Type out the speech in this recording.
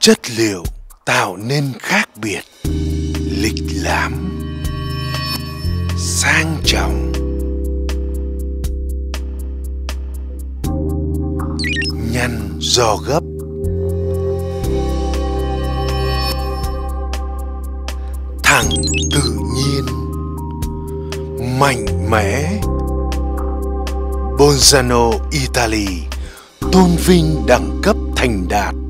Chất liệu tạo nên khác biệt, lịch lãm, sang trọng, nhăn giò gấp, thẳng tự nhiên, mạnh mẽ. Bolzano Italy tôn vinh đẳng cấp thành đạt.